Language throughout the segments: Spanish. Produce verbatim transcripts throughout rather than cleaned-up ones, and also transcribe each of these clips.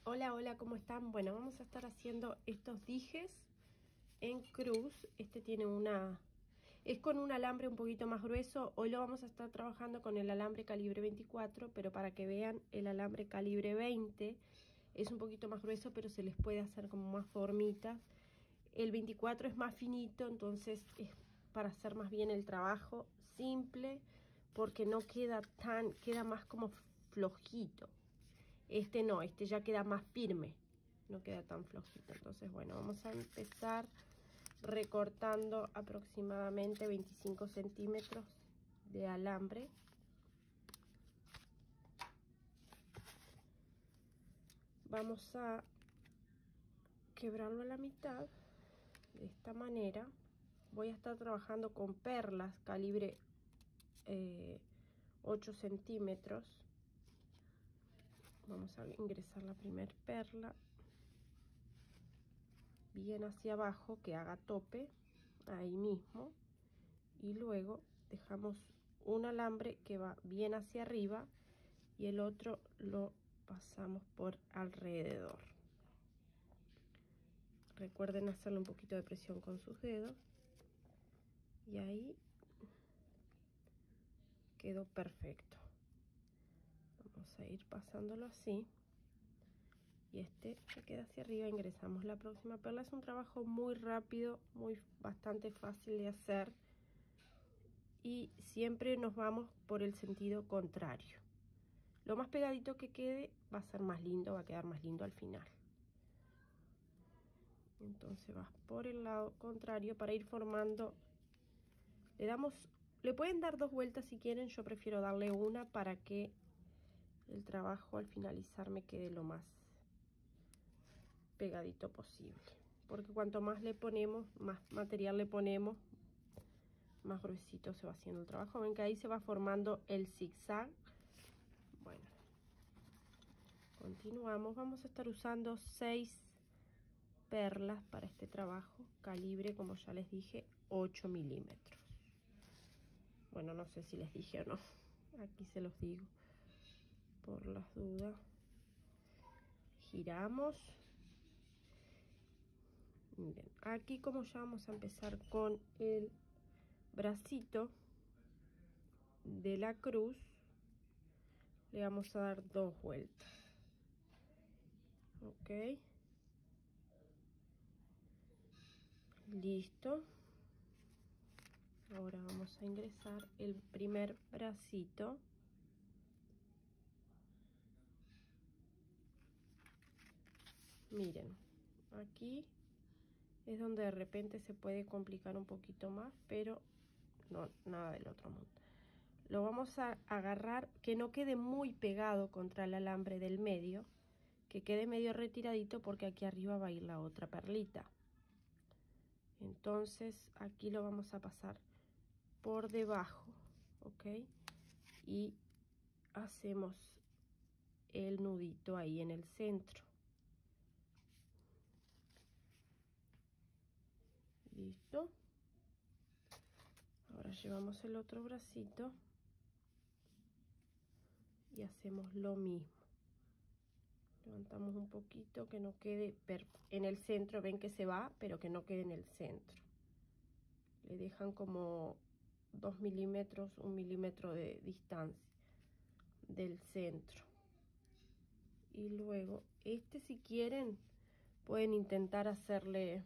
Hola, hola, ¿cómo están? Bueno, vamos a estar haciendo estos dijes en cruz. Este tiene una... es con un alambre un poquito más grueso. Hoy lo vamos a estar trabajando con el alambre calibre veinticuatro, pero para que vean, el alambre calibre veinte es un poquito más grueso, pero se les puede hacer como más formitas. El veinticuatro es más finito, entonces es para hacer más bien el trabajo simple, porque no queda tan... queda más como flojito. Este no, este ya queda más firme, no queda tan flojito. Entonces, bueno, vamos a empezar recortando aproximadamente veinticinco centímetros de alambre. Vamos a quebrarlo a la mitad de esta manera. Voy a estar trabajando con perlas calibre eh, ocho centímetros. Vamos a ingresar la primera perla bien hacia abajo, que haga tope ahí mismo, y luego dejamos un alambre que va bien hacia arriba y el otro lo pasamos por alrededor. Recuerden hacerle un poquito de presión con sus dedos y ahí quedó perfecto. Vamos a ir pasándolo así. Y este que queda hacia arriba, ingresamos la próxima perla. Es un trabajo muy rápido, muy bastante fácil de hacer. Y siempre nos vamos por el sentido contrario. Lo más pegadito que quede va a ser más lindo, va a quedar más lindo al final. Entonces vas por el lado contrario para ir formando. Le damos, le pueden dar dos vueltas si quieren. Yo prefiero darle una para que el trabajo al finalizar me quede lo más pegadito posible, porque cuanto más le ponemos, más material le ponemos, más gruesito se va haciendo el trabajo. Ven que ahí se va formando el zigzag. Bueno, continuamos. Vamos a estar usando seis perlas para este trabajo, calibre, como ya les dije, ocho milímetros. Bueno, no sé si les dije o no, aquí se los digo por las dudas. Giramos. Bien, aquí como ya vamos a empezar con el bracito de la cruz, le vamos a dar dos vueltas. Ok, listo. Ahora vamos a ingresar el primer bracito. Miren, aquí es donde de repente se puede complicar un poquito más, pero no, nada del otro mundo. Lo vamos a agarrar que no quede muy pegado contra el alambre del medio, que quede medio retiradito, porque aquí arriba va a ir la otra perlita. Entonces aquí lo vamos a pasar por debajo, ok, y hacemos el nudito ahí en el centro. Listo. Ahora llevamos el otro bracito y hacemos lo mismo. Levantamos un poquito que no quede en el centro. Ven que se va, pero que no quede en el centro. Le dejan como dos milímetros, un milímetro de distancia del centro. Y luego este, si quieren, pueden intentar hacerle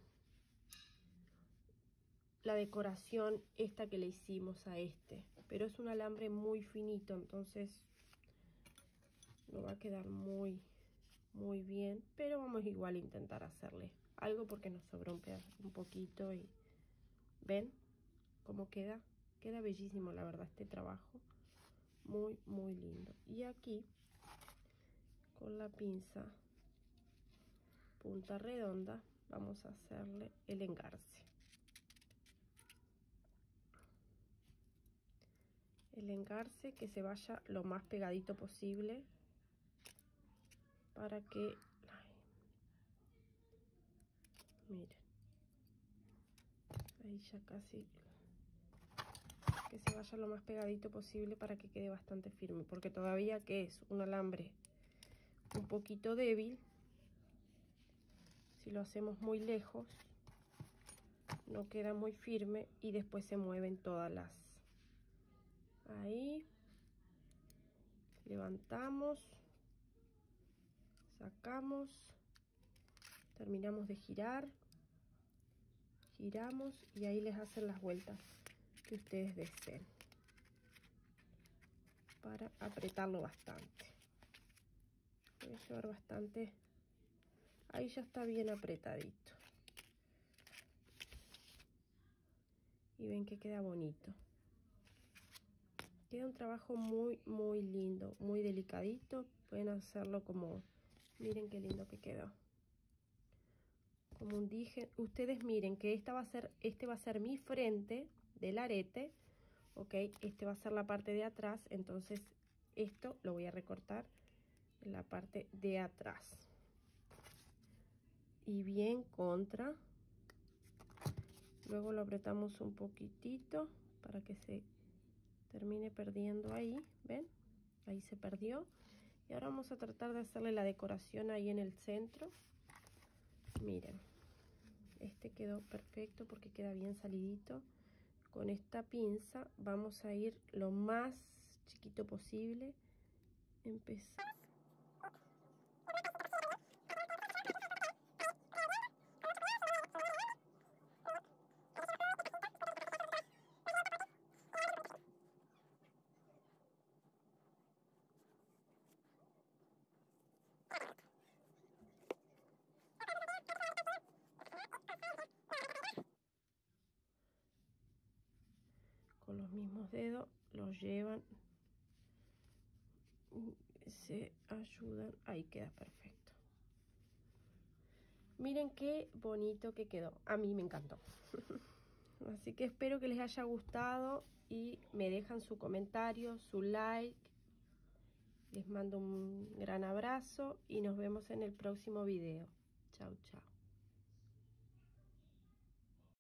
la decoración esta que le hicimos a este, pero es un alambre muy finito, entonces no va a quedar muy muy bien, pero vamos igual a intentar hacerle algo porque nos sobró un pedazo, un poquito. Y ven cómo queda, queda bellísimo, la verdad, este trabajo, muy muy lindo. Y aquí con la pinza punta redonda vamos a hacerle el engarce. El engarce que se vaya lo más pegadito posible para que, ay, miren, ahí ya casi, que se vaya lo más pegadito posible para que quede bastante firme, porque todavía que es un alambre un poquito débil, si lo hacemos muy lejos, no queda muy firme y después se mueven todas las. Ahí. Levantamos. Sacamos. Terminamos de girar. Giramos y ahí les hacen las vueltas que ustedes deseen. Para apretarlo bastante. Voy a llevar bastante. Ahí ya está bien apretadito. Y ven que queda bonito. Queda un trabajo muy, muy lindo, muy delicadito. Pueden hacerlo como, miren qué lindo que quedó. Como un dije. Ustedes miren que esta va a ser, este va a ser mi frente del arete. Ok, este va a ser la parte de atrás. Entonces esto lo voy a recortar en la parte de atrás. Y bien contra. Luego lo apretamos un poquitito para que se termine perdiendo ahí, ¿ven? Ahí se perdió. Y ahora vamos a tratar de hacerle la decoración ahí en el centro. Miren, este quedó perfecto porque queda bien salidito. Con esta pinza vamos a ir lo más chiquito posible. Empezar. Con los mismos dedos los llevan, se ayudan, ahí queda perfecto. Miren qué bonito que quedó, a mí me encantó. Así que espero que les haya gustado y me dejan su comentario, su like. Les mando un gran abrazo y nos vemos en el próximo video. Chau, chau.